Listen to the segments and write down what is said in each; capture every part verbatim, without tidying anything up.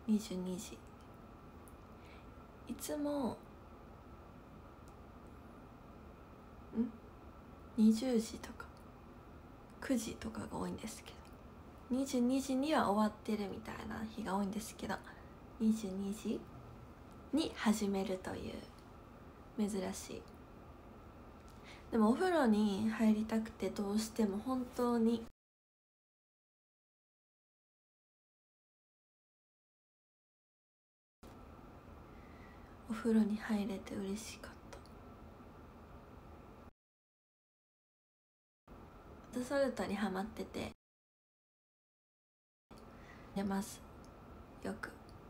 にじゅうにじ。いつもんにじゅうじとかくじとかが多いんですけど、にじゅうにじには終わってるみたいな日が多いんですけど、にじゅうにじに始めるという珍しい。でもお風呂に入りたくて、どうしても本当にお風呂に入れて嬉しかった。ソルトにハマってて寝ますよく。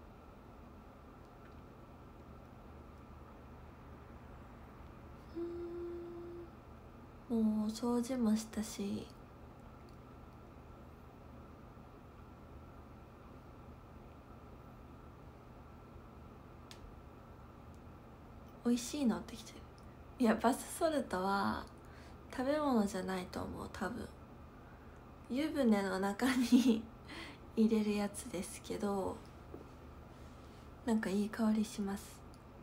もう掃除もしたし、美味しいのってきてる。いや、バスソルトは食べ物じゃないと思う。多分湯船の中に入れるやつですけど、なんかいい香りします。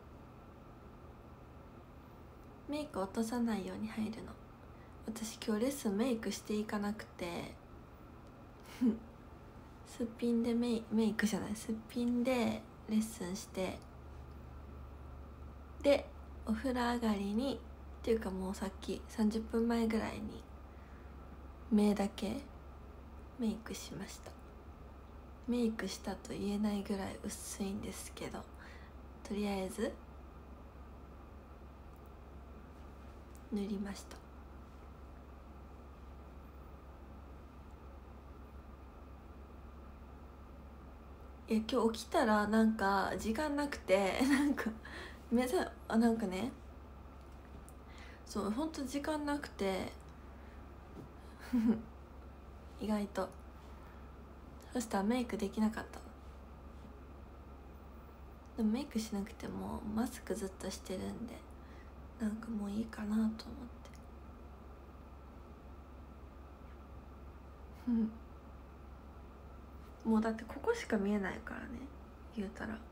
メイク落とさないように入るの。私今日レッスンメイクしていかなくてすっぴんでメイメイクじゃないすっぴんでレッスンして、でお風呂上がりにっていうか、もうさっきさんじゅっぷんまえぐらいに目だけメイクしました。メイクしたと言えないぐらい薄いんですけど、とりあえず塗りました。いや、今日起きたらなんか時間なくてなんか目覚あなんかね、そうほんと時間なくて意外と。そしたらメイクできなかった。でもメイクしなくてもマスクずっとしてるんで、なんかもういいかなと思ってもうだってここしか見えないからね、言うたら。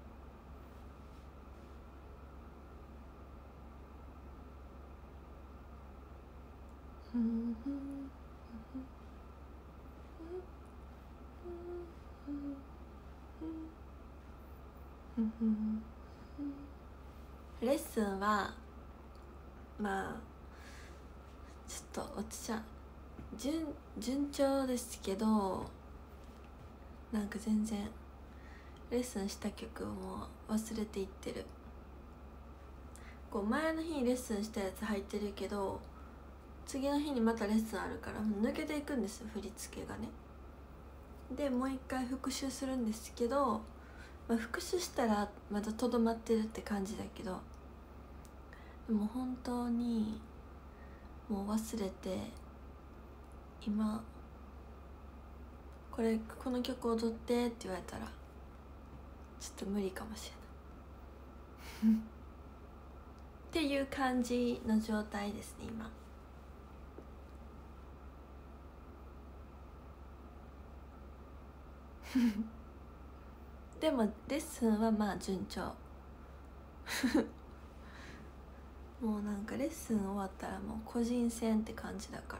レッスンはまあちょっと私は順順調ですけど、なんか全然レッスンした曲をもう忘れていってる。こう前の日にレッスンしたやつ入ってるけど、次の日にまたレッスンあるから抜けていくんですよ、振り付けがね。でもう一回復習するんですけど、まあ、復習したらまだとどまってるって感じだけど、でも本当にもう忘れて、今これこの曲踊ってって言われたらちょっと無理かもしれないっていう感じの状態ですね今でもレッスンはまあ順調もうなんかレッスン終わったらもう個人戦って感じだから。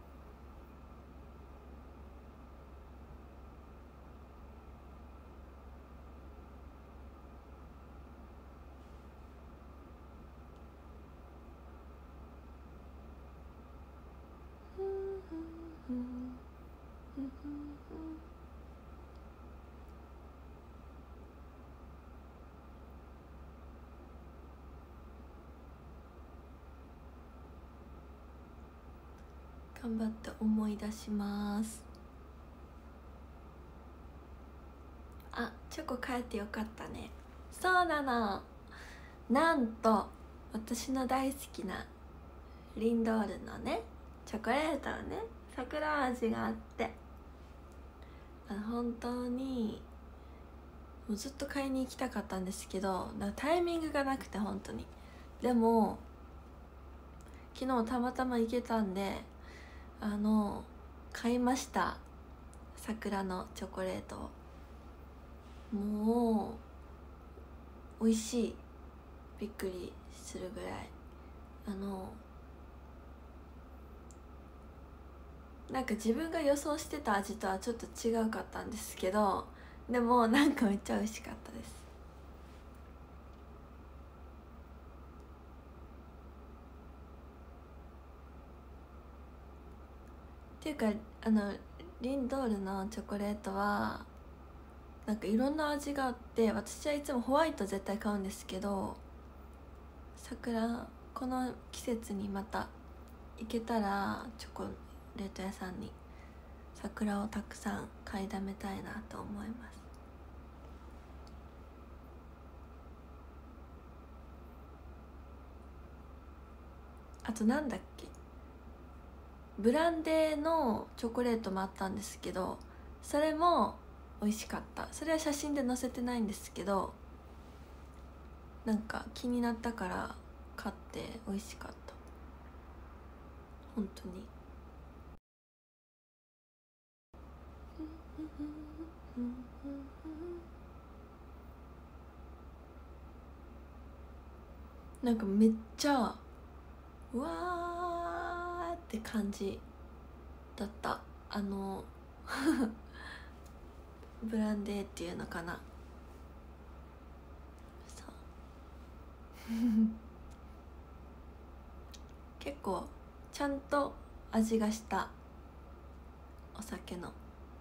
頑張って思い出します。あ、チョコ買えてよかったね。そうなの、なんと私の大好きなリンドールのねチョコレートのね桜味があって、あの本当にもうずっと買いに行きたかったんですけど、なんかタイミングがなくて本当に。でも昨日たまたま行けたんで、あの買いました、桜のチョコレートを。 もう美味しい、びっくりするぐらい。あのなんか自分が予想してた味とはちょっと違うかったんですけど、でもなんかめっちゃ美味しかったです。っていうかあのリンドールのチョコレートはなんかいろんな味があって、私はいつもホワイト絶対買うんですけど、桜この季節にまた行けたらチョコレート屋さんに桜をたくさん買いだめたいなと思います。あとなんだっけ、ブランデーのチョコレートもあったんですけど、それも美味しかった。それは写真で載せてないんですけど、なんか気になったから買って美味しかった、本当に。なんかめっちゃうわーって感じだった。あのブランデーっていうのかな、そう結構ちゃんと味がしたお酒の、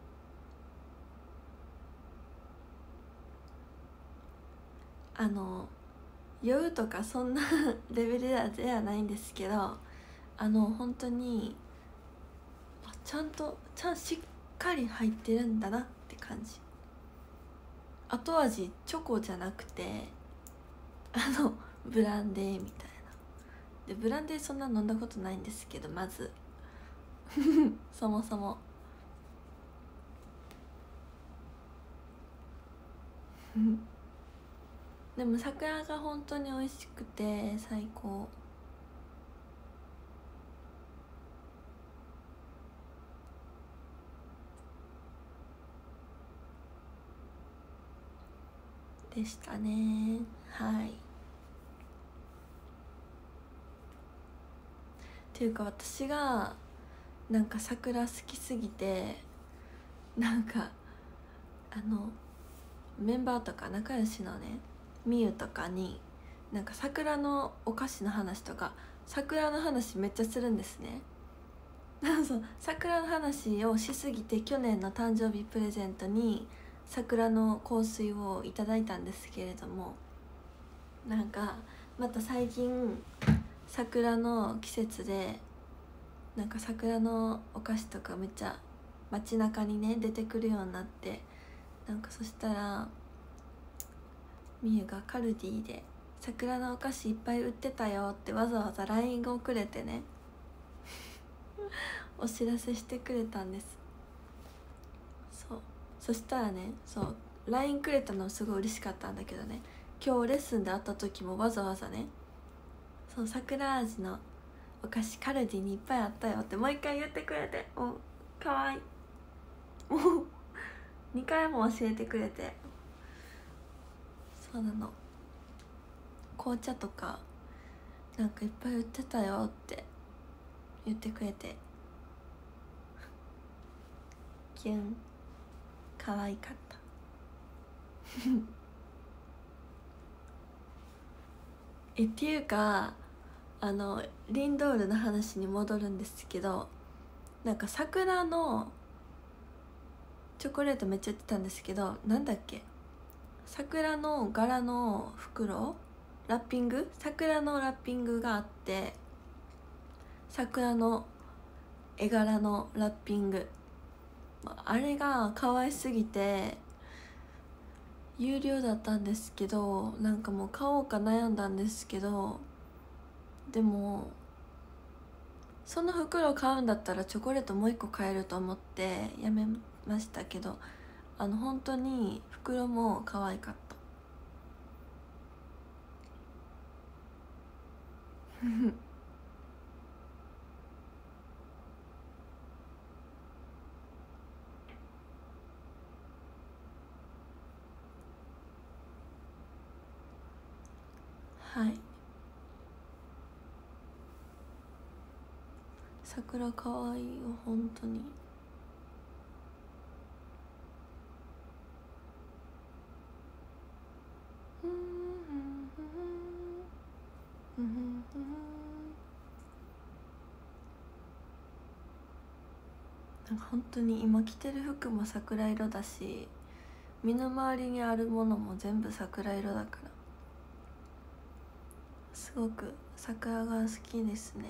あの酔うとかそんなレベルではないんですけど、あの本当にあちゃんとちゃんしっかり入ってるんだなって感じ。後味チョコじゃなくてあのブランデーみたいな。でブランデーそんな飲んだことないんですけど、まずそもそもでも桜が本当に美味しくて最高。でしたね。はい。っていうか私がなんか桜好きすぎて、なんかあのメンバーとか仲良しのねみゆとかになんか桜のお菓子の話とか桜の話めっちゃするんですね。そう桜の話をしすぎて去年の誕生日プレゼントに桜の香水をいただいたんですけれども、なんかまた最近桜の季節でなんか桜のお菓子とかめっちゃ街中にね出てくるようになって、なんかそしたらみゆがカルディで桜のお菓子いっぱい売ってたよってわざわざ ライン をくれてねお知らせしてくれたんです。そうそしたらね、そう ライン くれたのすごい嬉しかったんだけどね、今日レッスンで会った時もわざわざね、その桜味のお菓子カルディにいっぱいあったよってもう一回言ってくれて、もうかわいい、もうにかいも教えてくれて、そうなの、紅茶とかなんかいっぱい売ってたよって言ってくれてキュン、可愛かったえっていうかあのリンドールの話に戻るんですけど、なんか桜のチョコレートめっちゃ売ってたんですけど、なんだっけ、桜の柄の袋ラッピング、桜のラッピングがあって、桜の絵柄のラッピング、あれが可愛すぎて有料だったんですけど、なんかもう買おうか悩んだんですけど、でもその袋買うんだったらチョコレートもう一個買えると思ってやめましたけど、あの本当に袋も可愛かったはい、桜かわいいよ本当に。なんか本当に今着てる服も桜色だし、身の回りにあるものも全部桜色だから、すごく桜が好きですね。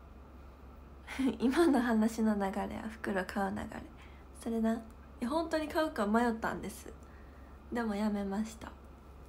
今の話の流れは袋買う流れ、それな。いや本当に買うか迷ったんです。でもやめました。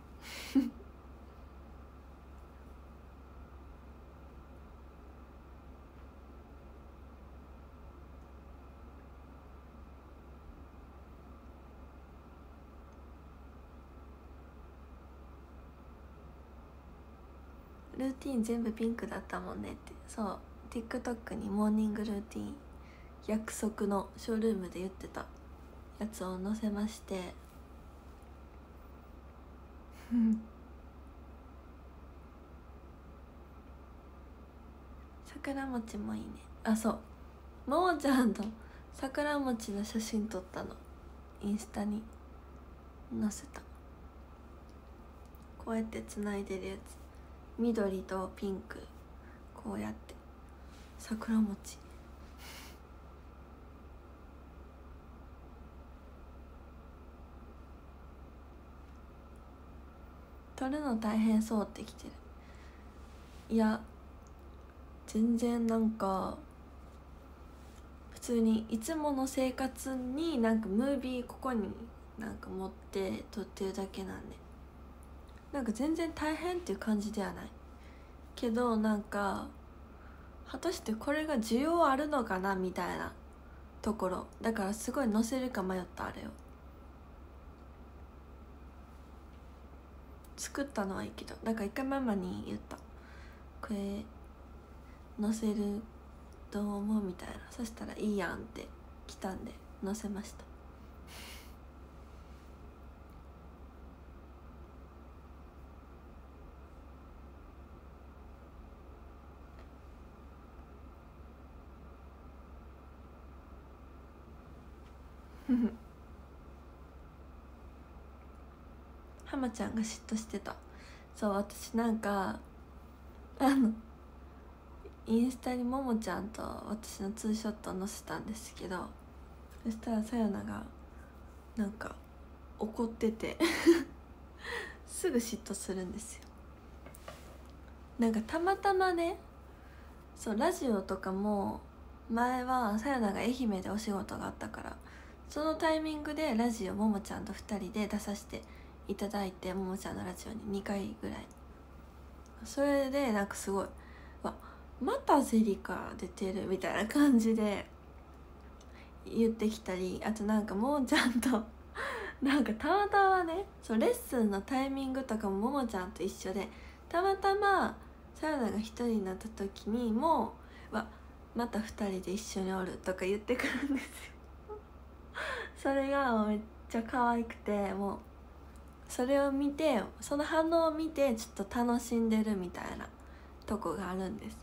ルーティン全部ピンクだったもんねって。そう、 TikTok にモーニングルーティン約束のショールームで言ってたやつを載せまして。桜餅もいいね。あ、そう、ももちゃんと桜餅の写真撮ったの、インスタに載せた。こうやってつないでるやつ、緑とピンク、こうやって桜餅。撮るの大変そうってきてる。いや全然、なんか普通にいつもの生活になんかムービーここになんか持って撮ってるだけなんで、なんか全然大変っていう感じではないけど、なんか果たしてこれが需要あるのかなみたいなところだから、すごい載せるか迷った。あれを作ったのはいいけど、だから一回ママに言った、これ載せるどう思うみたいな。そしたらいいやんって来たんで載せました。浜ちゃんが嫉妬してた。そう、私なんかあのインスタにももちゃんと私のツーショット載せたんですけど、そしたらさよながなんか怒っててすぐ嫉妬するんですよ。なんかたまたまね、そうラジオとかも前はさよなが愛媛でお仕事があったから、そのタイミングでラジオももちゃんとふたりで出させていただいて、ももちゃんのラジオににかいぐらい。それでなんかすごい、わまたゼリカ出てるみたいな感じで言ってきたり、あとなんかももちゃんとなんかたまたまね、そうレッスンのタイミングとかもももちゃんと一緒で、たまたまさよなが一人になった時にもうわまた二人で一緒におるとか言ってくるんですよ。それがめっちゃ可愛くて、もうそれを見て、その反応を見てちょっと楽しんでるみたいなとこがあるんです。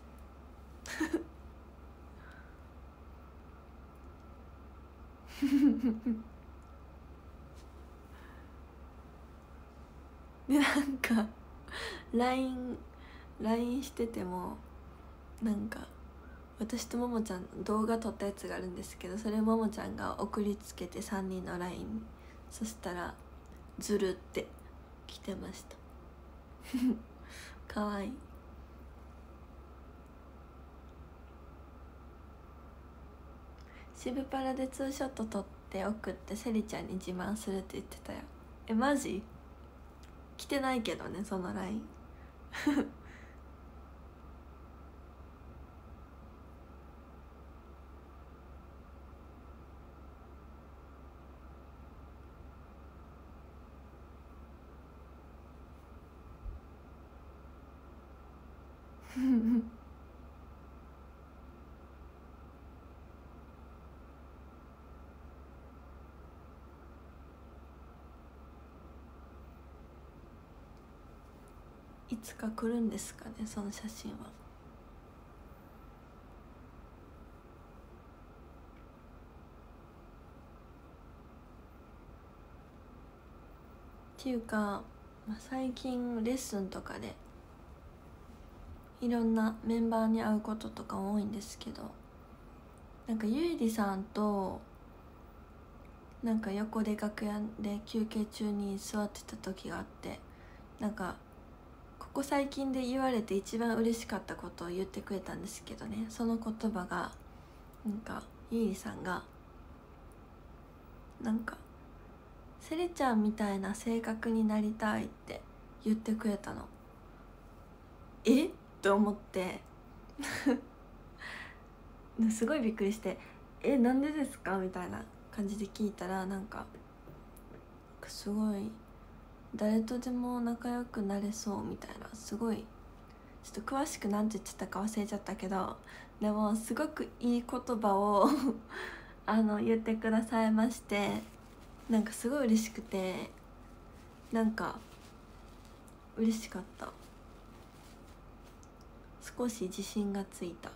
でなんか ライン ライン してても、なんか私とももちゃん動画撮ったやつがあるんですけど、それももちゃんが送りつけてさんにんの ライン に、そしたらズルって来てました。かわいい。渋パラでツーショット撮って送ってセリちゃんに自慢するって言ってたよ。えマジ？来てないけどね、その ライン。 いつか来るんですかね、その写真は。っていうか、まあ、最近レッスンとかでいろんなメンバーに会うこととか多いんですけど、なんかゆいりさんとなんか横で楽屋で休憩中に座ってた時があって、なんかここ最近で言われて一番嬉しかったことを言ってくれたんですけどね、その言葉がなんかゆいりさんがなんかセリちゃんみたいな性格になりたいって言ってくれたの。えっと思ってすごいびっくりして、えなんでですかみたいな感じで聞いたら、なんかすごい誰とでも仲良くなれそうみたいな、すごいちょっと詳しくなんて言ってたか忘れちゃったけど、でもすごくいい言葉をあの言ってくださいまして、なんかすごい嬉しくて、なんか嬉しかった。少し自信がついた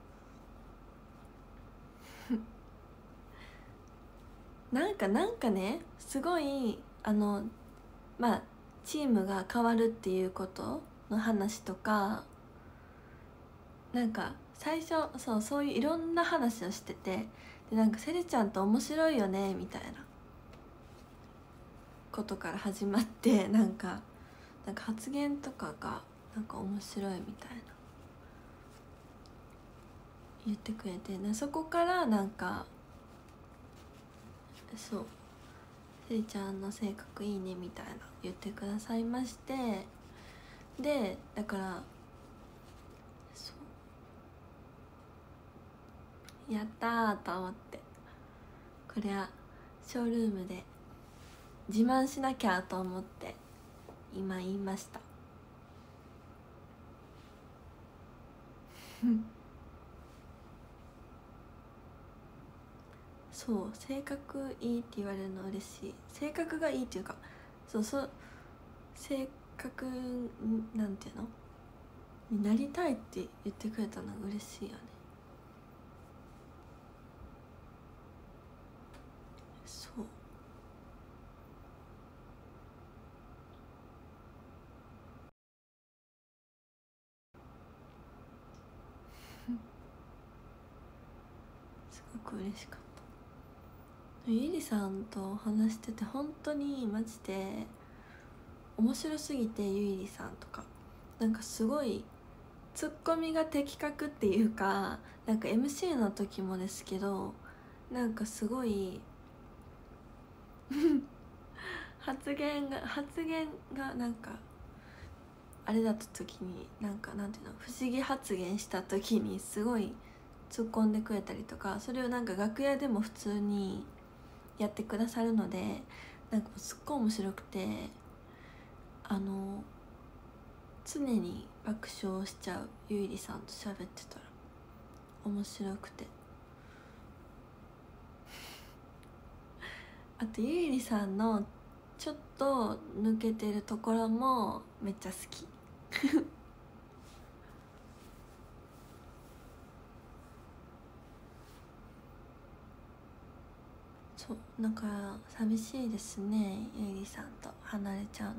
なんかなんかね、すごいあのまあチームが変わるっていうことの話とか、なんか最初そうそういういろんな話をしてて、でなんかセリちゃんと面白いよねみたいなことから始まって、なんかなんか発言とかがなんか面白いみたいな言ってくれて、なそこからなんかそうセリちゃんの性格いいねみたいな言ってくださいまして、でだからそうやったーと思って、これはショールームで自慢しなきゃと思って今言いましたそう性格いいって言われるの嬉しい。性格がいいっていうか、そうそう性格なんていうのになりたいって言ってくれたのが嬉しいよね。そうすごく嬉しかった。ゆりさんと話してて本当にマジで面白すぎて、ゆいりさんとかなんかすごいツッコミが的確っていうか、なんか エムシー の時もですけど、なんかすごい発言が発言がなんかあれだった時に、なんかなんていうの、不思議発言した時にすごい突っ込んでくれたりとか、それをなんか楽屋でも普通にやってくださるので、なんかすっごい面白くて、あの常に爆笑しちゃう。ゆいりさんと喋ってたら面白くて、あとゆいりさんのちょっと抜けてるところもめっちゃ好きそうなんか寂しいですね、ゆいりさんと離れちゃうのは。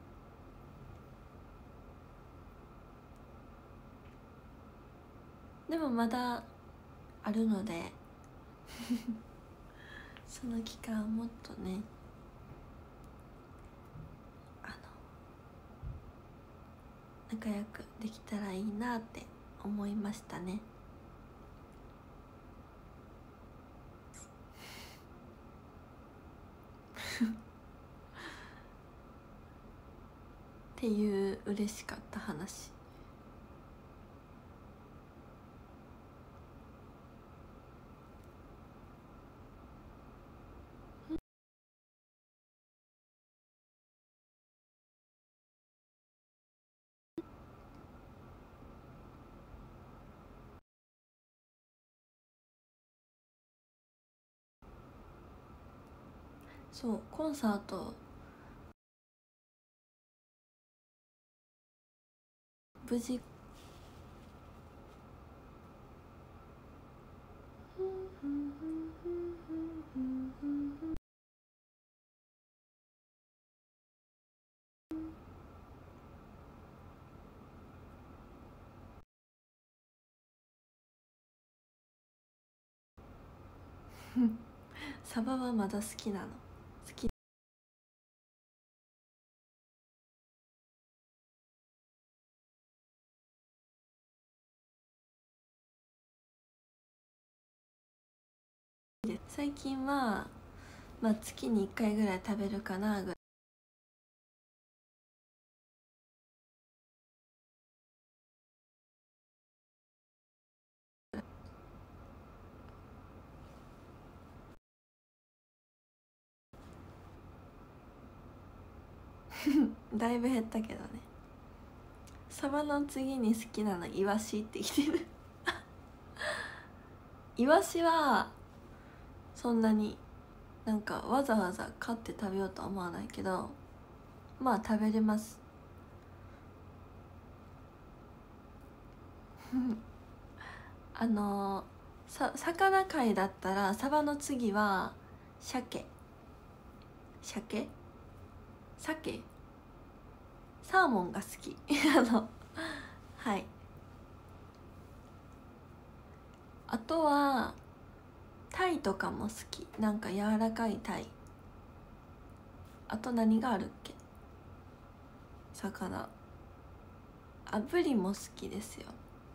でもまだあるのでその期間をもっとね、あの仲良くできたらいいなって思いましたねっていう嬉しかった話。そうコンサート無事サバはまだ好きなの。好きで最近は、まあ、月にいっかいぐらい食べるかなぐらい。だいぶ減ったけどね。サバの次に好きなのイワシってきてるイワシはそんなになんかわざわざ買って食べようとは思わないけど、まあ食べれますあのさ魚界だったらサバの次は鮭鮭鮭サーモンが好きあのはいあとはタイとかも好き。なんか柔らかいタイ。あと何があるっけ、魚。あブリも好きですよ。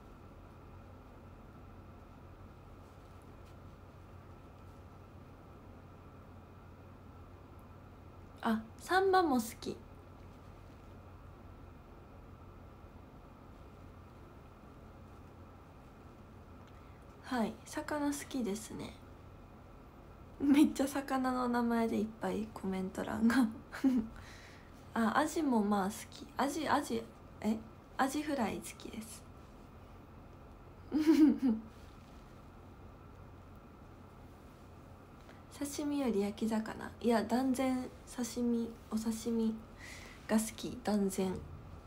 あサンマも好き。はい魚好きですね。めっちゃ魚の名前でいっぱいコメント欄があアジもまあ好き。アジアジえアジフライ好きです刺身より焼き魚。いや断然刺身お刺身が好き。断然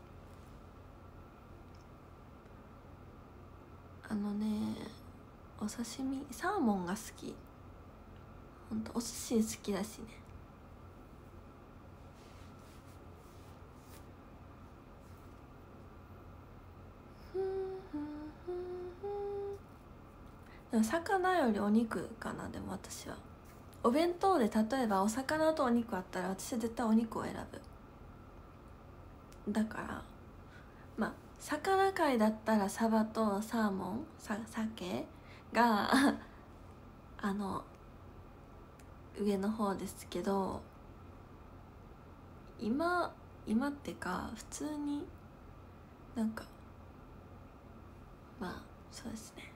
あのねお刺身サーモンが好き。ほんとお寿司好きだしね。でも魚よりお肉かな。でも私はお弁当で例えばお魚とお肉あったら私は絶対お肉を選ぶ。だからまあ魚界だったらサバとサーモンさ鮭があの上の方ですけど、今今ってか普通になんかまあそうですね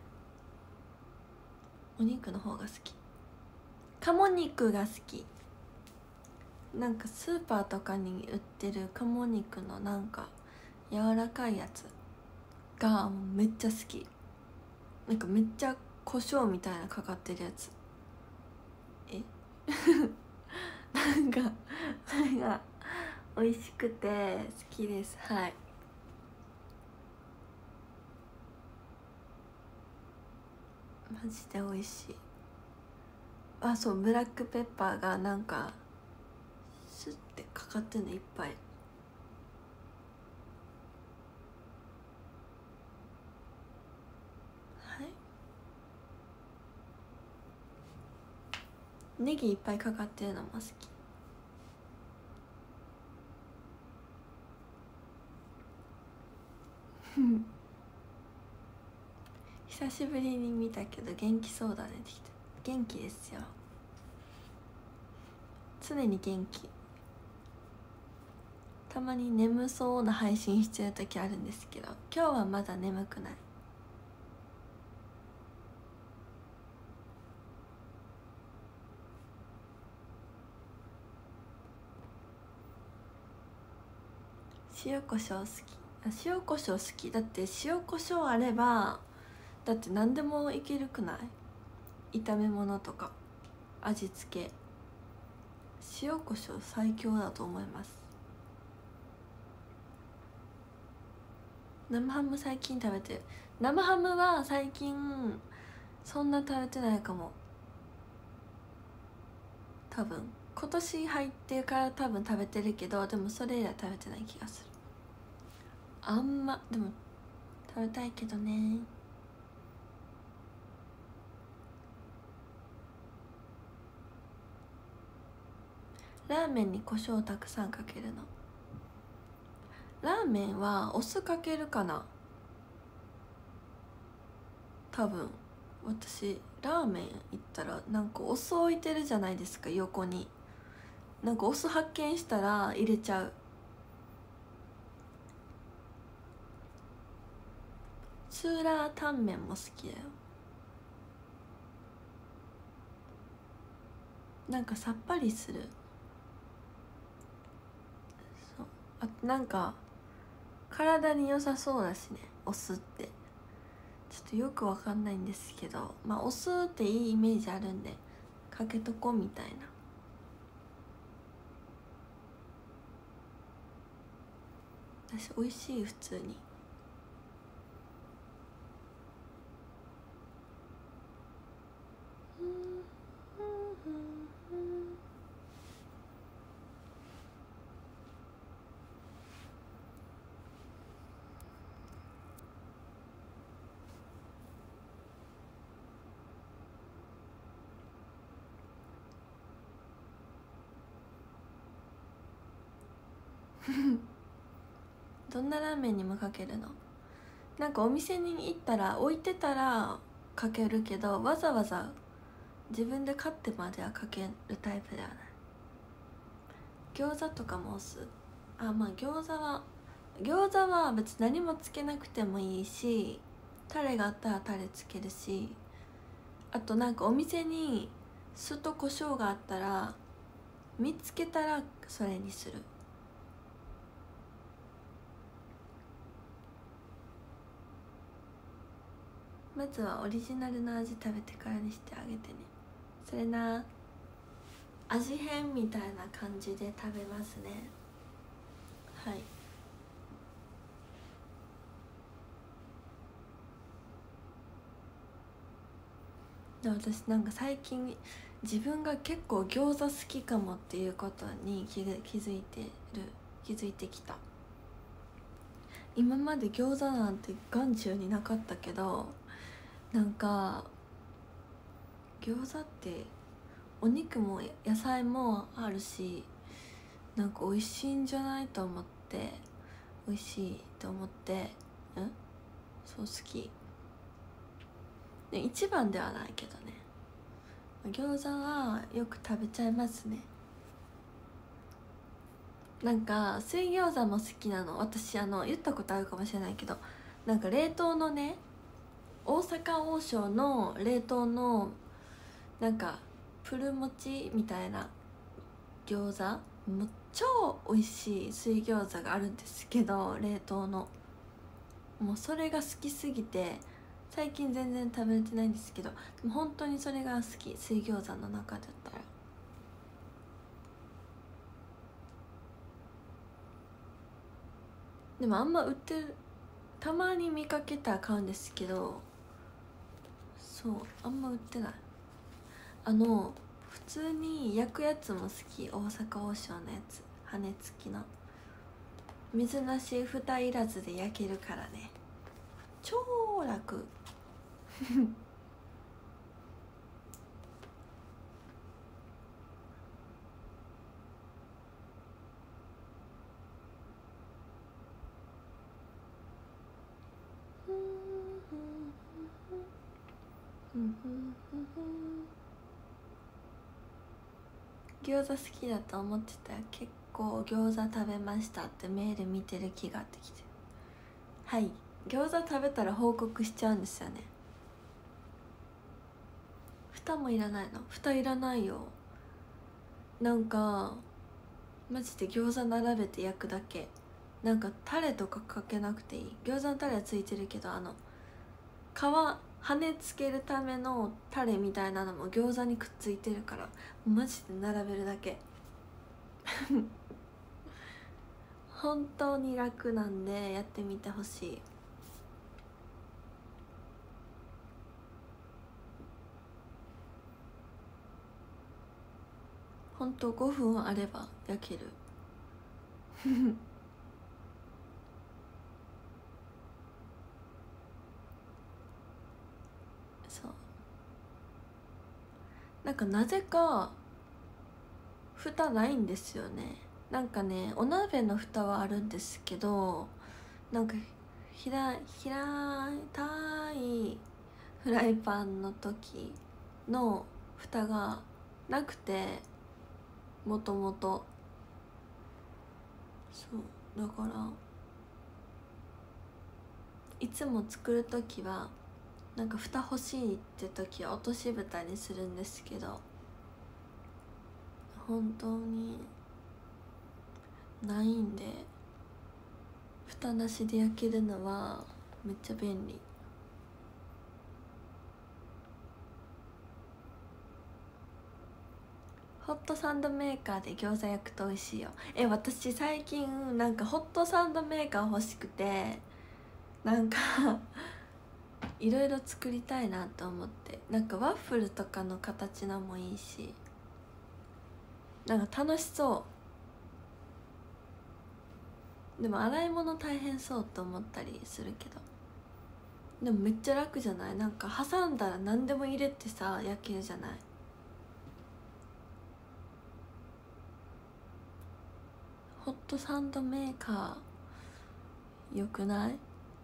お肉の方が好き。鴨肉が好き。なんかスーパーとかに売ってる鴨肉のなんか柔らかいやつがめっちゃ好き。なんかめっちゃ胡椒みたいなかかってるやつ。えなんかそれが美味しくて好きです。はいマジで美味しい。あそうブラックペッパーがなんかスッてかかってんのいっぱい。はいネギいっぱいかかってるのも好き。久しぶりに見たけど元気そうだねってきて。元気ですよ。常に元気。たまに眠そうな配信してる時あるんですけど今日はまだ眠くない。塩コショウ好き。あ塩コショウ好き。だって塩コショウあればだって何でもいけるくない。炒め物とか味付け塩コショウ最強だと思います。 生ハム最近食べてる。生ハムは最近そんな食べてないかも。多分今年入ってから多分食べてるけど、でもそれ以来食べてない気がする。あんまでも食べたいけどね。ラーメンに胡椒たくさんかけるの。ラーメンはお酢かけるかな。多分私ラーメン行ったらなんかお酢置いてるじゃないですか、横に。なんかお酢発見したら入れちゃう。スーラータンメンも好きだよ。なんかさっぱりする。そう、あとなんか体に良さそうだしね、お酢って。ちょっとよくわかんないんですけど、まあお酢っていいイメージあるんでかけとこみたいな。私美味しい、普通に。どんなラーメンにもかけるの。なんかお店に行ったら置いてたらかけるけど、わざわざ自分で買ってまではかけるタイプではない。餃子とかもお酢。あ、まあ餃子は餃子は別に何もつけなくてもいいし、タレがあったらタレつけるし、あとなんかお店に酢と胡椒があったら見つけたらそれにする。まずはオリジナルの味食べてからにしてあげてね。それな、味変みたいな感じで食べますね。はい。で私なんか最近自分が結構餃子好きかもっていうことに気づ気づいてる気づいてきた。今まで餃子なんて眼中になかったけど、なんか餃子ってお肉も野菜もあるし、なんか美味しいんじゃないと思って、美味しいと思って、んそう好き。一番ではないけどね。餃子はよく食べちゃいますね。なんか水餃子も好きなの。私あの言ったことあるかもしれないけど、なんか冷凍のね、大阪王将の冷凍のなんかプルモチみたいな餃子、もう超美味しい水餃子があるんですけど、冷凍の。もうそれが好きすぎて最近全然食べれてないんですけど、でも本当にそれが好き、水餃子の中だったら。でもあんま売ってる、たまに見かけたら買うんですけど、そうあんま売ってない。あの普通に焼くやつも好き。大阪王将のやつ、羽根付きの水なし蓋いらずで焼けるからね、超楽。餃子好きだと思ってたら結構餃子食べましたってメール見てる気があってきてる。はい、餃子食べたら報告しちゃうんですよね。蓋もいらないの？蓋いらないよ。なんかマジで餃子並べて焼くだけ。なんかタレとかかけなくていい。餃子のタレはついてるけど、あの皮羽根つけるためのタレみたいなのも餃子にくっついてるから、マジで並べるだけ。本当に楽なんでやってみてほしい。 ほんとごふんあれば焼けるそうなんかなぜか蓋ないんですよね。なんかねお鍋の蓋はあるんですけど、なんかひら平たいフライパンの時の蓋がなくて、もともとそうだからいつも作る時はなんか蓋欲しいって時は落とし蓋にするんですけど、本当にないんで蓋なしで焼けるのはめっちゃ便利。ホットサンドメーカーで餃子焼くと美味しいよ。え私最近なんかホットサンドメーカー欲しくて、なんかいろいろ作りたいなと思って、なんかワッフルとかの形のもいいし、なんか楽しそう。でも洗い物大変そうと思ったりするけど、でもめっちゃ楽じゃない？なんか挟んだら何でも入れてさ焼けるじゃない。ホットサンドメーカーよくない？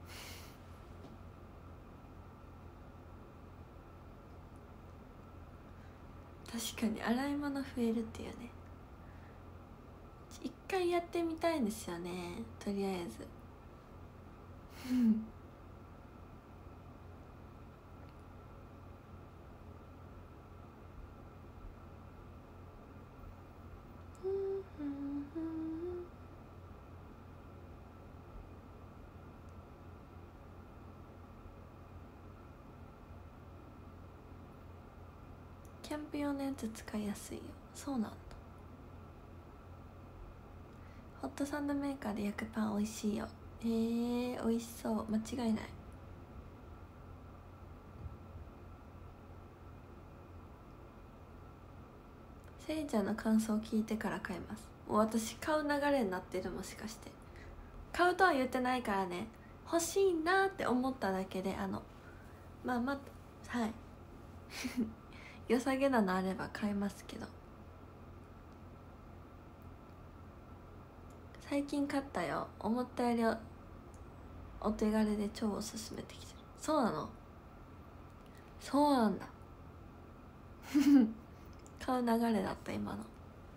確かに洗い物増えるっていうね。一回やってみたいんですよね、とりあえずキャンプ用のやつ使いやすいよ。そうなんだ。ホットサンドメーカーで焼くパン美味しいよ。えー、美味しそう、間違いない。せいちゃんの感想を聞いてから買います。もう私買う流れになってる。もしかして買うとは言ってないからね、欲しいなって思っただけで、あのまあまあはい良さげなのあれば買いますけど、最近買ったよ。思ったよりお手軽で超おすすめできてる。そうなの？そうなんだ買う流れだった今の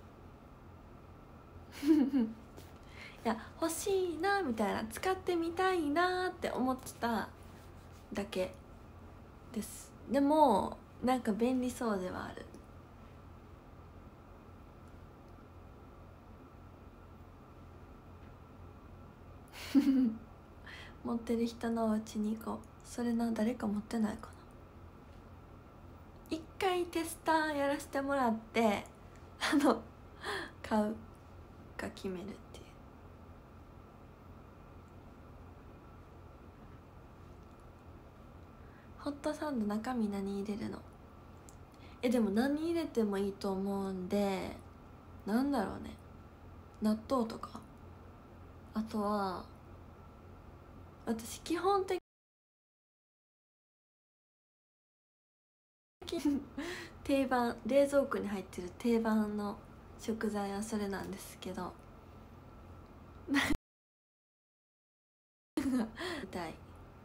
いや欲しいなみたいな、使ってみたいなって思ってただけです。でもなんか便利そうではある持ってる人のお家に行こう。それな、誰か持ってないかな。一回テスターやらせてもらってあの買うか決めるっていう。ホットサンド中身何入れるの？えでも何入れてもいいと思うんで、なんだろうね、納豆とか。あとは私基本的に定番、冷蔵庫に入ってる定番の食材はそれなんですけど痛い。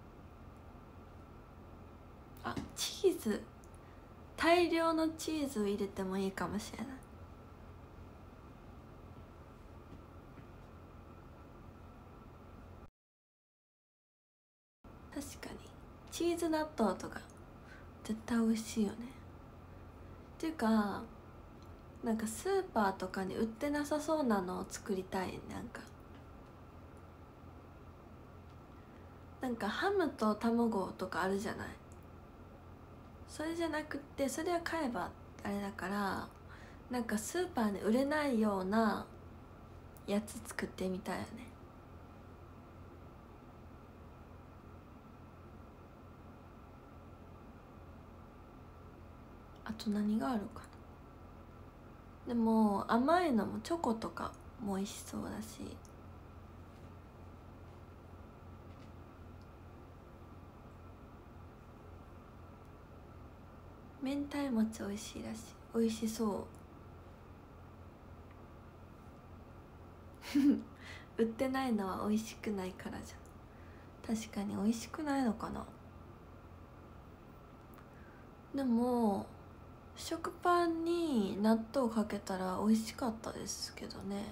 あ、チーズ、大量のチーズを入れてもいいかもしれない。確かにチーズ納豆とか絶対美味しいよね。っていうかなんかスーパーとかに売ってなさそうなのを作りたい。なんかなんかハムと卵とかあるじゃない。それじゃなくって、それは買えばあれだから、なんかスーパーに売れないようなやつ作ってみたいよね。あと何があるかな。 でも甘いのもチョコとかも美味しそうだし、明太餅美味しいらしい。美味しそう売ってないのは美味しくないからじゃん。確かに美味しくないのかな。でも食パンに納豆かけたら美味しかったですけどね。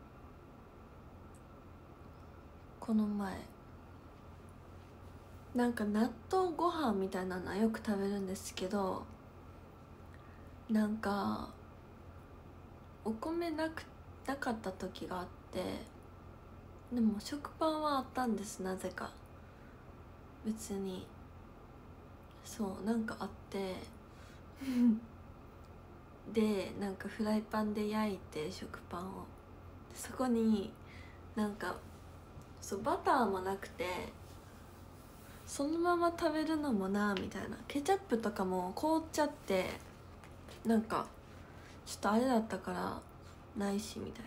この前なんか納豆ご飯みたいなのはよく食べるんですけど、なんかお米なくなかった時があって、でも食パンはあったんです。なぜか別に、そうなんかあってでなんかフライパンで焼いて食パンを、そこになんかそうバターもなくて、そのまま食べるのもなみたいな、ケチャップとかも凍っちゃって、なんかちょっとあれだったからないしみたい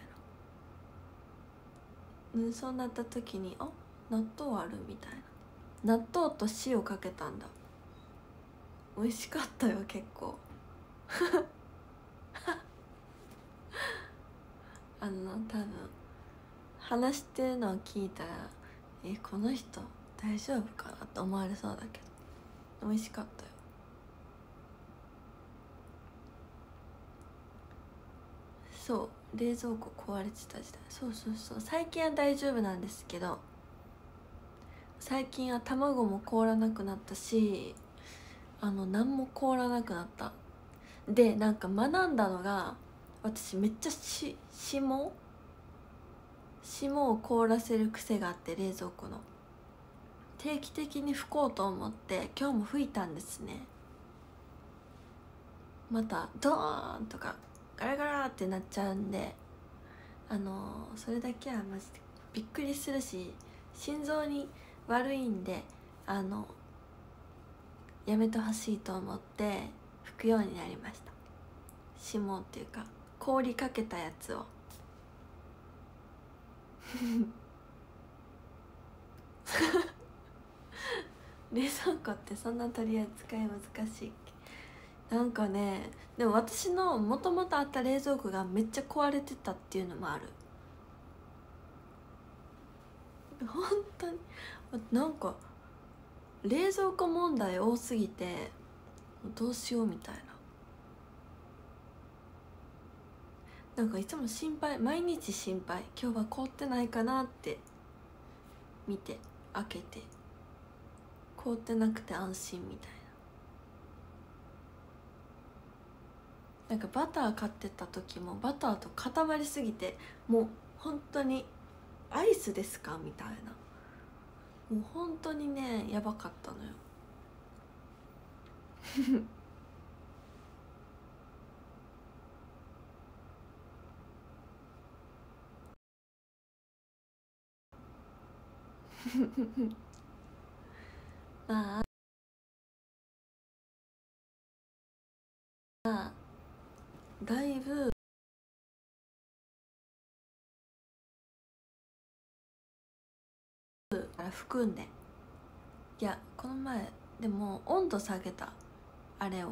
な、うん、そうなった時にあ納豆あるみたいな、納豆と塩かけたんだ。美味しかったよ結構あの多分話してるのを聞いたら、えこの人大丈夫かなって思われそうだけど美味しかったよ。そう冷蔵庫壊れてた時代、そうそうそう、最近は大丈夫なんですけど、最近は卵も凍らなくなったし、あの何も凍らなくなった。でなんか学んだのが、私めっちゃし霜霜を凍らせる癖があって、冷蔵庫の定期的に拭こうと思って今日も拭いたんですね。またドーンとかガラガラってなっちゃうんで、あのー、それだけはマジでびっくりするし心臓に悪いんで、あのやめてほしいと思って拭くようになりました。霜っていうか氷かけたやつを冷蔵庫ってそんな取り扱い難しいっけ。なんかね、でも私のもともとあった冷蔵庫がめっちゃ壊れてたっていうのもある。本当になんか冷蔵庫問題多すぎてどうしようみたいな、なんかいつも心配、毎日心配、今日は凍ってないかなって見て開けて、凍ってなくて安心みたいな。なんかバター買ってた時もバターと固まりすぎて、もう本当にアイスですかみたいな、もう本当にねやばかったのよまあだいぶ含んで、いやこの前でも温度下げたあれを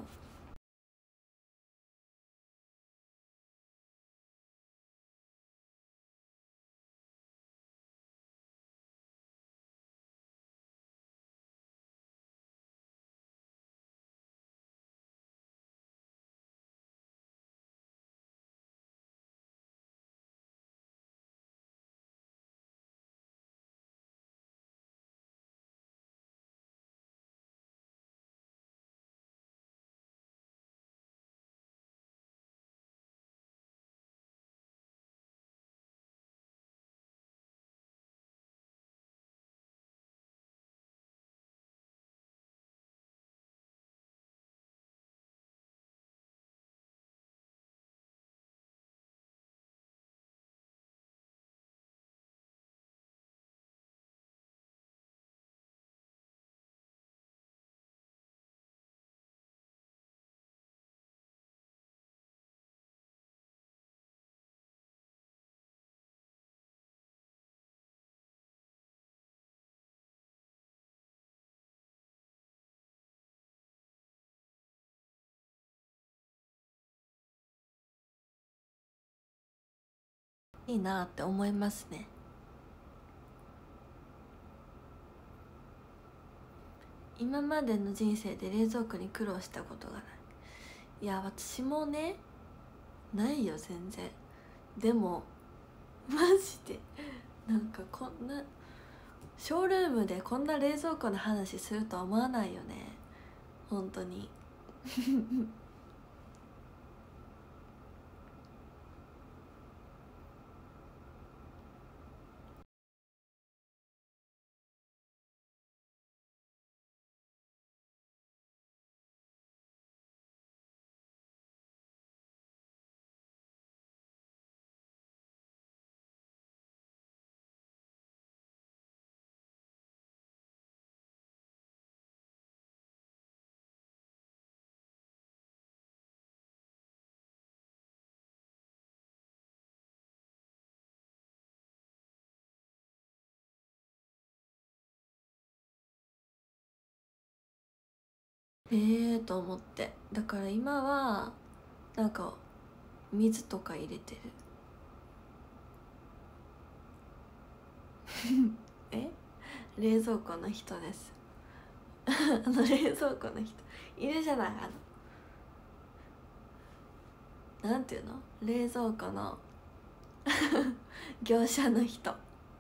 いいなって思いますね。今までの人生で冷蔵庫に苦労したことがない。いや私もねないよ全然。でもマジでなんかこんなショールームでこんな冷蔵庫の話するとは思わないよね本当に。ええと思って、だから今はなんか水とか入れてる。え冷蔵庫の人です。あの冷蔵庫の人いるじゃない、あのなんていうの、冷蔵庫の業者の人。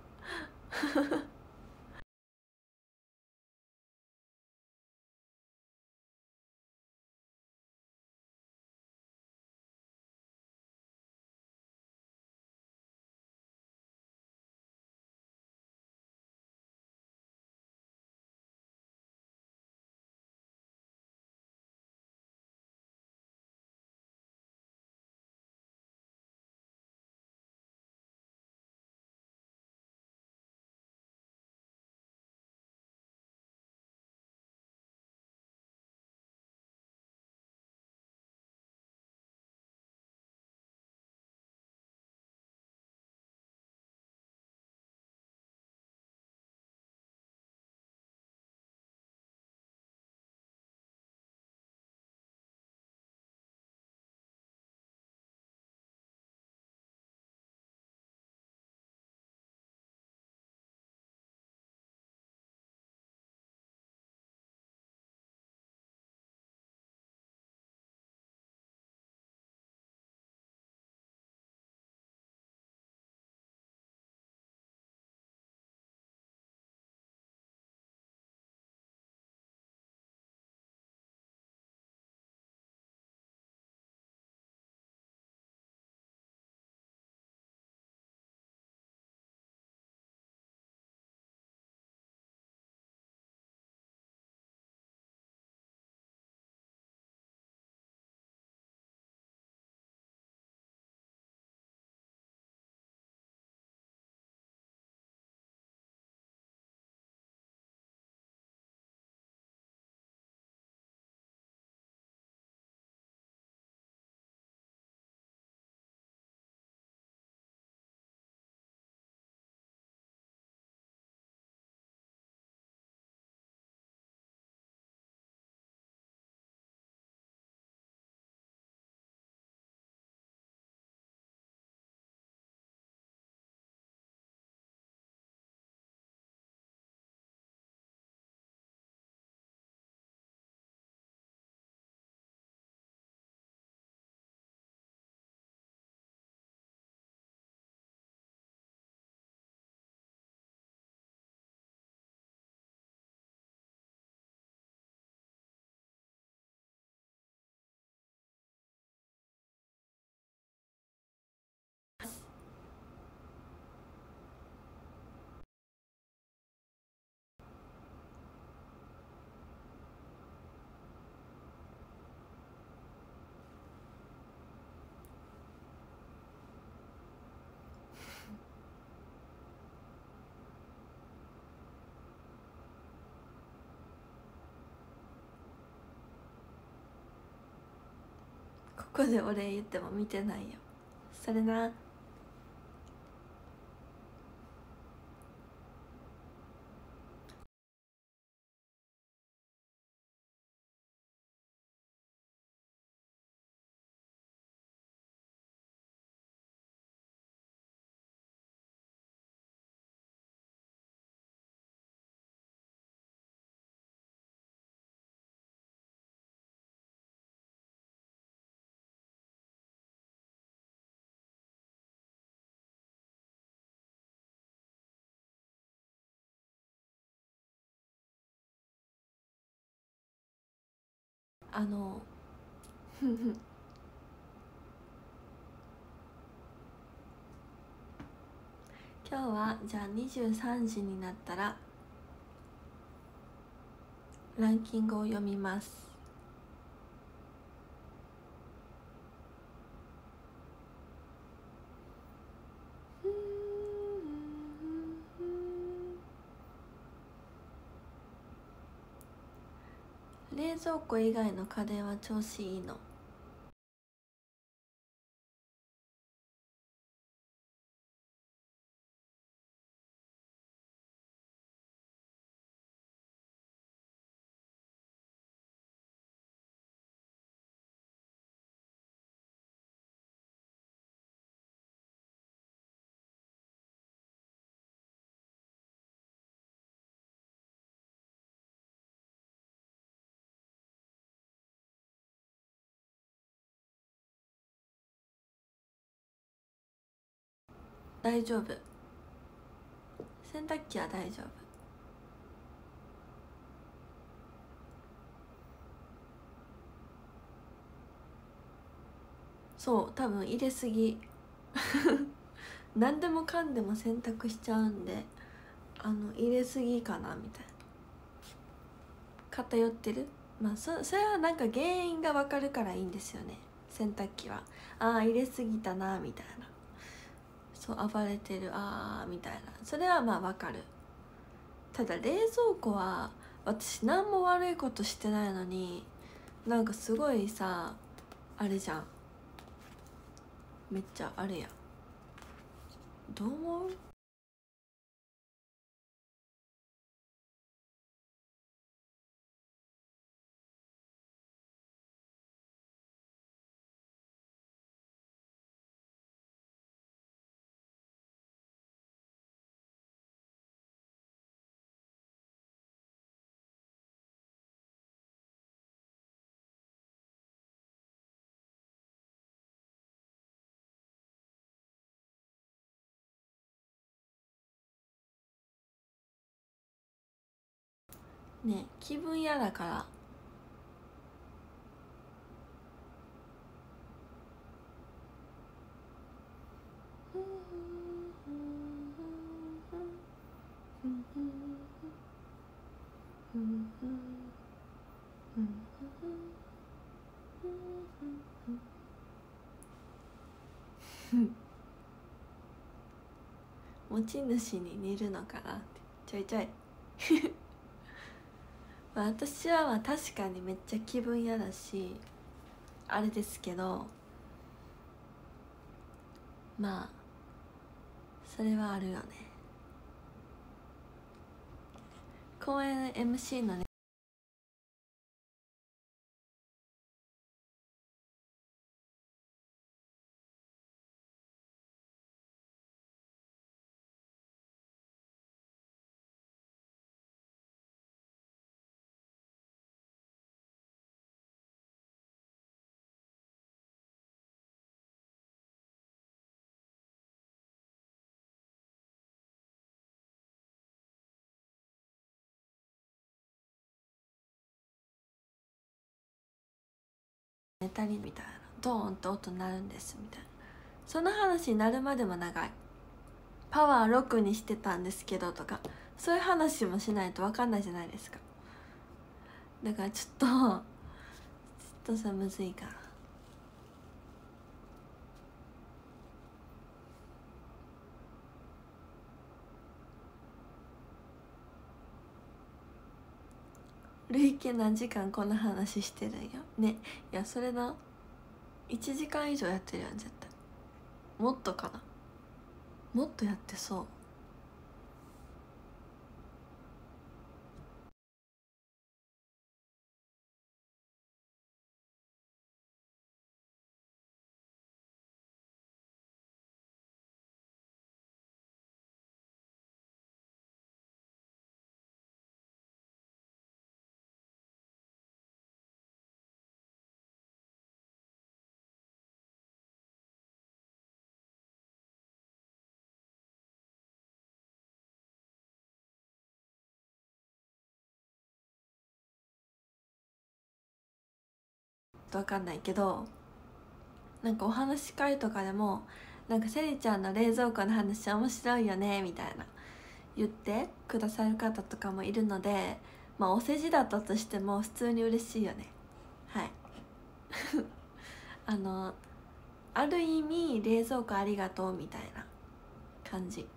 ここでお礼言っても見てないよ。それな。 あの今日はじゃあにじゅうさんじになったらランキングを読みます。冷蔵庫以外の家電は調子いいの？大丈夫。洗濯機は大丈夫。そう多分入れすぎ何でもかんでも洗濯しちゃうんで、あの入れすぎかなみたいな。偏ってる。まあそそれはなんか原因が分かるからいいんですよね。洗濯機はああ入れすぎたなみたいな、そう暴れてるああみたいな、それはまあ分かる。ただ冷蔵庫は私何も悪いことしてないのになんかすごいさあれじゃん、めっちゃあれやん。どう思う？ね、気分屋だから。持ち主に似るのかなってちょいちょいまあ私はまあ確かにめっちゃ気分屋だしあれですけど、まあそれはあるよね。公演 エムシー のねネタにみたいなドーンと音鳴るんですみたいな、その話になるまでも長い。パワーろくにしてたんですけどとかそういう話もしないと分かんないじゃないですか。だからちょっとちょっとさむずいかな。累計何時間この話してるんよね。いやそれないちじかん以上やってるやん絶対。もっとかな、もっとやってそう。 と分かんないけど、なんかお話し会とかでもなんかセリちゃんの冷蔵庫の話面白いよねみたいな言ってくださる方とかもいるので、まあお世辞だったとしても普通に嬉しいよね。はいあのある意味冷蔵庫ありがとうみたいな感じ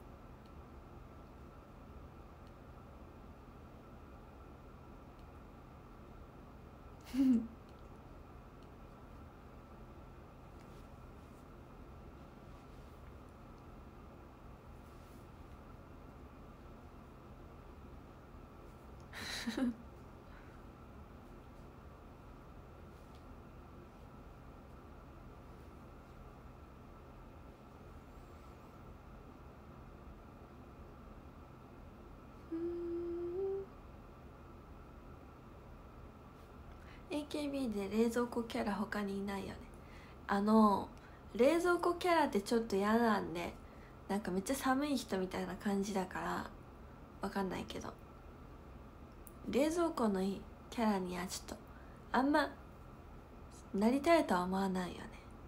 エーケービー で冷蔵庫キャラ他にいないよね。あの冷蔵庫キャラってちょっと嫌なんで、なんかめっちゃ寒い人みたいな感じだからわかんないけど、冷蔵庫のキャラにはちょっとあんまなりたいとは思わないよね。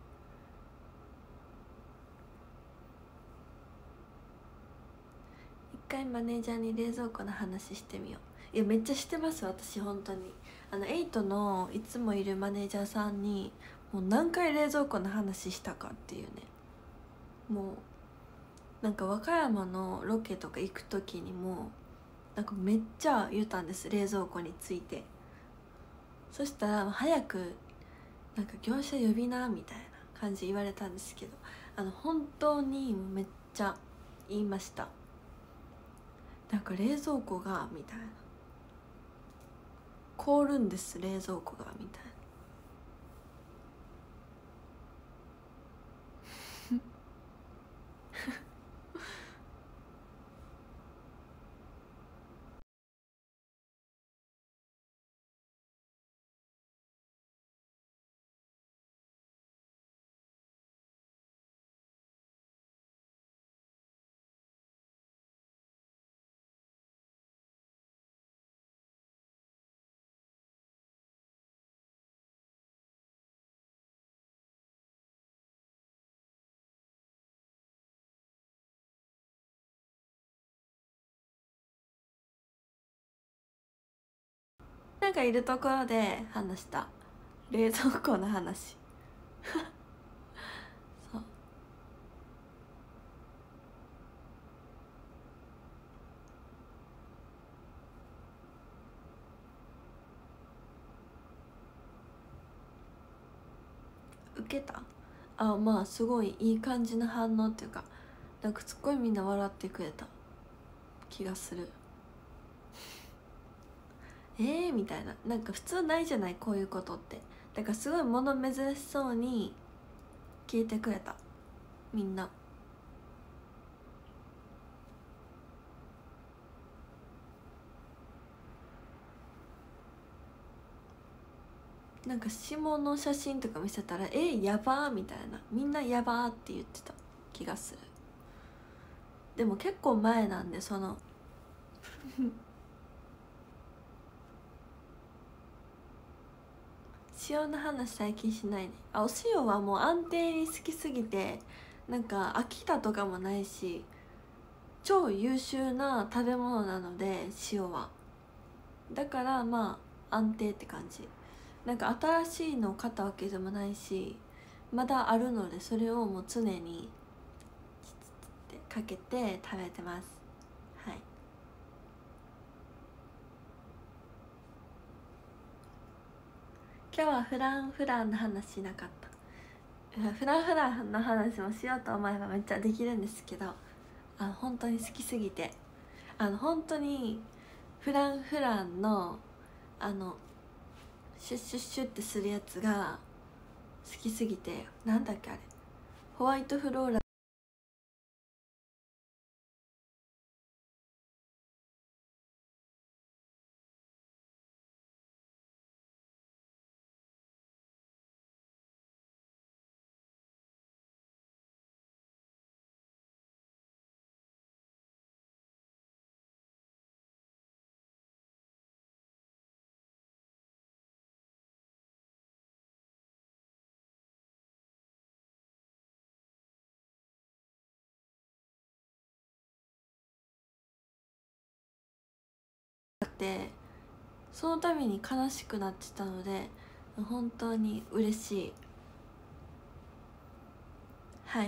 一回マネージャーに冷蔵庫の話してみよう。いやめっちゃしてます私本当に。あのエイトのいつもいるマネージャーさんにもう何回冷蔵庫の話したかっていうね。もうなんか和歌山のロケとか行く時にもなんかめっちゃ言ったんです、冷蔵庫について。そしたら早くなんか業者呼びなみたいな感じ言われたんですけど、あの本当にめっちゃ言いました。なんか冷蔵庫がみたいな、凍るんです冷蔵庫がみたいななんかいるところで話した冷蔵庫の話そう受けた。あ、まあすごいいい感じの反応っていうか、なんかすっごいみんな笑ってくれた気がする。えーみたいな、なんか普通ないじゃないこういうことって。だからすごい物珍しそうに聞いてくれたみんな。なんか下の写真とか見せたら「えやばー」みたいな、みんなやばーって言ってた気がする。でも結構前なんで、その塩の話最近しないね。あ、お塩はもう安定に好きすぎて、なんか飽きたとかもないし、超優秀な食べ物なので塩は。だからまあ安定って感じ。なんか新しいのを買ったわけでもないし、まだあるのでそれをもう常にってかけて食べてます。はい。今日はフランフランの話しなかった。フランフランの話もしようと思えばめっちゃできるんですけど、あの本当に好きすぎて、あの本当にフランフランのあのシュッシュッシュッってするやつが好きすぎて、なんだっけあれ、ホワイトフローラて、そのために悲しくなってたので本当に嬉しい。はい。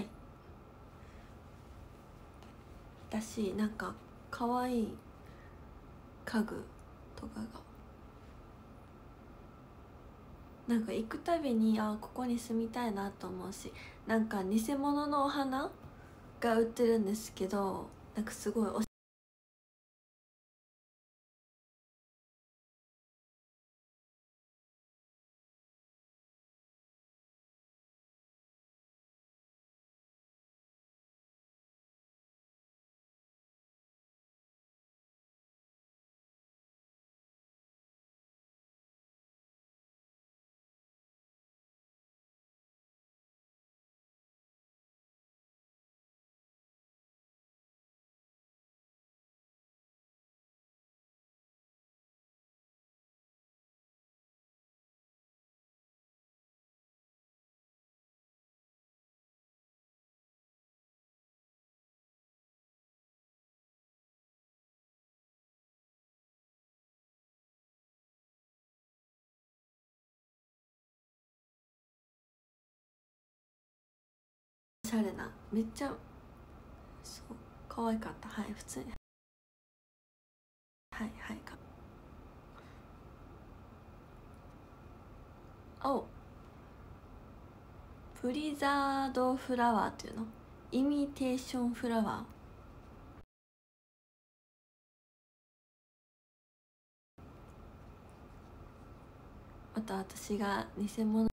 だし、なんか可愛い家具とかがなんか行くたびに、あ、ここに住みたいなと思うし、なんか偽物のお花が売ってるんですけど、なんかすごいおしゃれな、めっちゃそう可愛かった。はい、普通に、はいはいか青プリザードフラワーっていうの、イミテーションフラワー。また私が偽物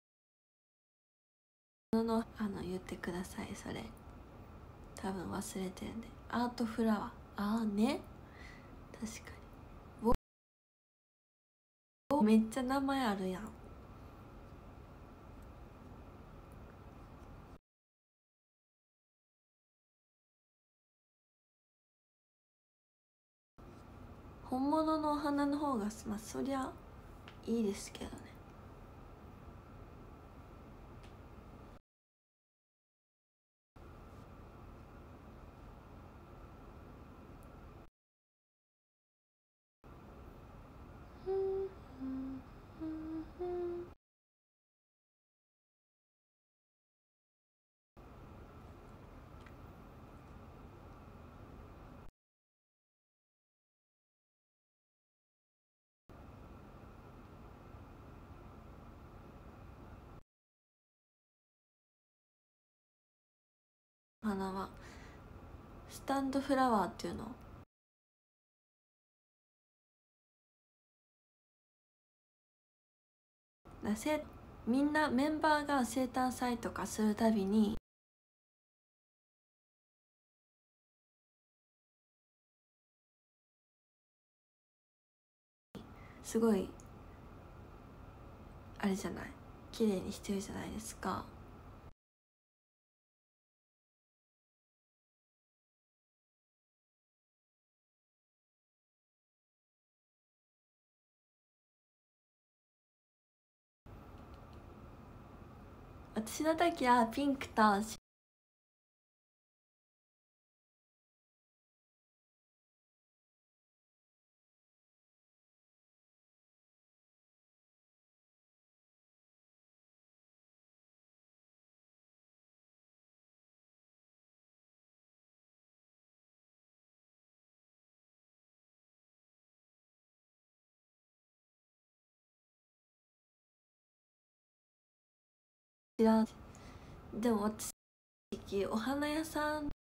のあの言ってください、それ多分忘れてるんで。アートフラワー、ああね、確かにめっちゃ名前あるやん。本物のお花の方がまあそりゃいいですけどね。花はスタンドフラワーっていうの、だせみんなメンバーが生誕祭とかするたびにすごいあれじゃない、綺麗にしてるじゃないですか。私の時はピンクと知らん。でも私お花屋さん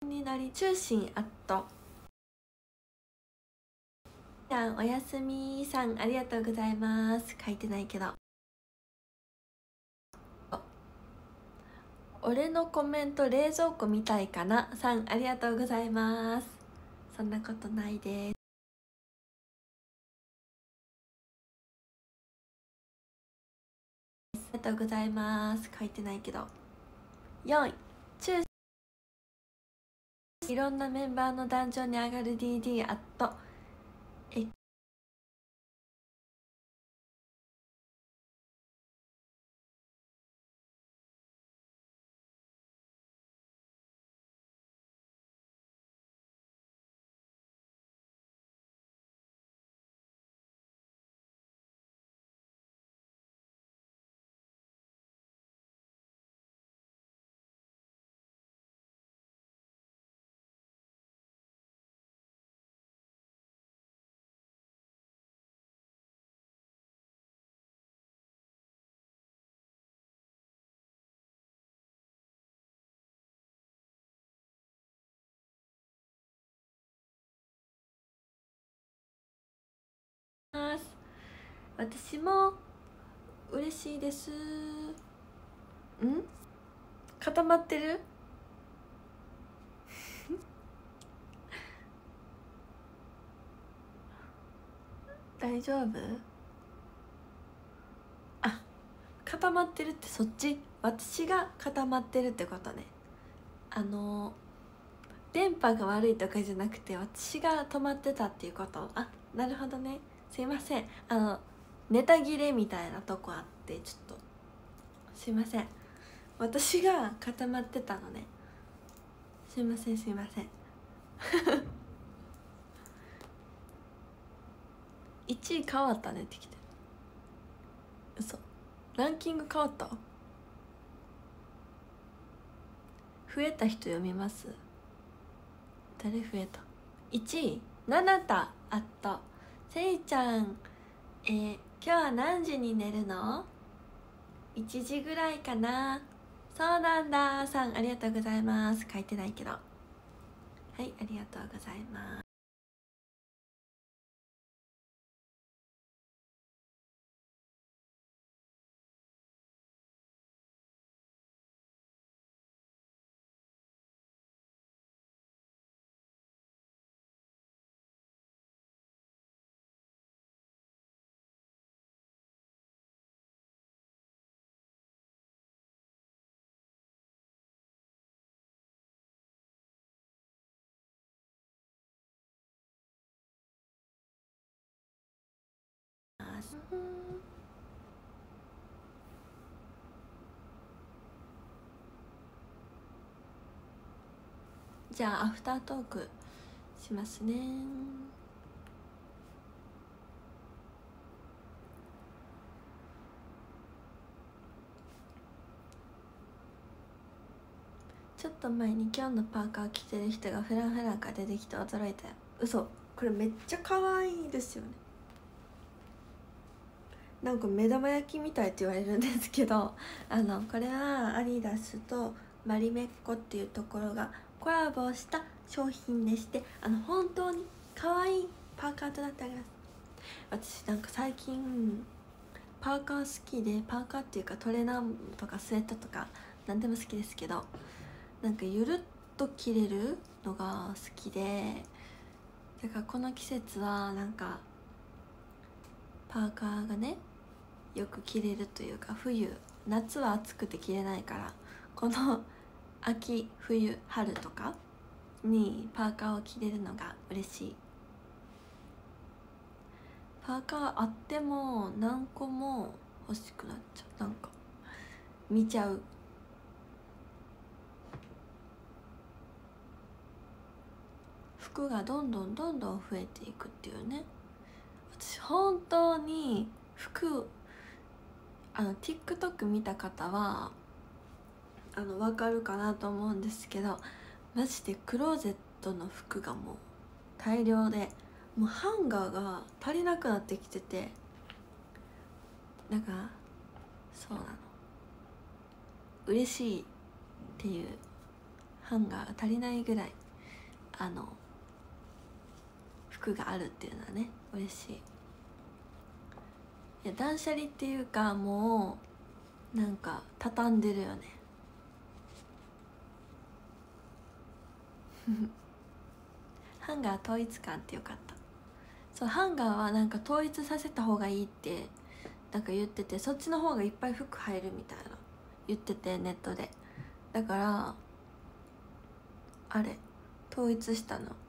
になり中心アットちゃんおやすみさんありがとうございます。書いてないけど俺のコメント冷蔵庫みたいかなさんありがとうございます。そんなことないです。ありがとうございます。書いてないけどよんい中いろんなメンバーの壇上に上がる ディーディー アットえます私も嬉しいです。ん固まってる大丈夫？あ、固まってるってそっち？私が固まってるってことね。あの電波が悪いとかじゃなくて私が止まってたっていうこと。あ、なるほどね。すいません、あのネタ切れみたいなとこあってちょっとすいません、私が固まってたのね。すいませんすいませんいちい変わったねってきてる。嘘、ランキング変わった？増えた人読みます？誰増えた？いちいななたあった。せいちゃん、えー、今日は何時に寝るの？いちじぐらいかな。そうなんださんありがとうございます。書いてないけどはい、ありがとうございます。じゃあアフタートークしますね。ちょっと前に今日のパーカー着てる人がフランフランから出てきて驚いたよ。嘘、これめっちゃ可愛いですよね。なんか目玉焼きみたいって言われるんですけどあのこれはアディダスとマリメッコっていうところがコラボした商品でして、あの本当に可愛いパーカーとなっております。私なんか最近パーカー好きで、パーカーっていうかトレーナーとかスウェットとか何でも好きですけど、なんかゆるっと着れるのが好きで、だからこの季節はなんかパーカーがねよく着れるというか、冬夏は暑くて着れないから、この秋冬春とかにパーカーを着れるのが嬉しい。パーカーあっても何個も欲しくなっちゃう。なんか見ちゃう。服がどんどんどんどん増えていくっていうね。私本当に服、あの TikTok 見た方はあの分かるかなと思うんですけど、マジでクローゼットの服がもう大量で、もうハンガーが足りなくなってきてて、なんかそうなの、嬉しいっていうハンガーが足りないぐらいあの服があるっていうのはね嬉しい。いや断捨離っていうかもうなんか畳んでるよねハンガー統一感ってよかった。そうハンガーはなんか統一させた方がいいってなんか言ってて、そっちの方がいっぱい服入るみたいな言っててネットで。だからあれ統一したの